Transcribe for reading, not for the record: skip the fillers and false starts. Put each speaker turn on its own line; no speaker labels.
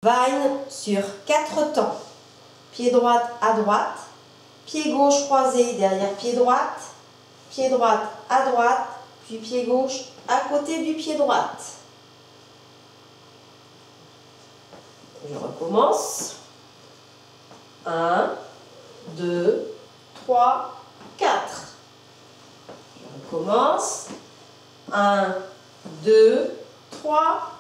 Vine sur 4 temps. Pied droit à droite, pied gauche croisé derrière pied droite à droite, puis pied gauche à côté du pied droit. Je recommence. 1, 2, 3, 4. Je recommence. 1, 2, 3,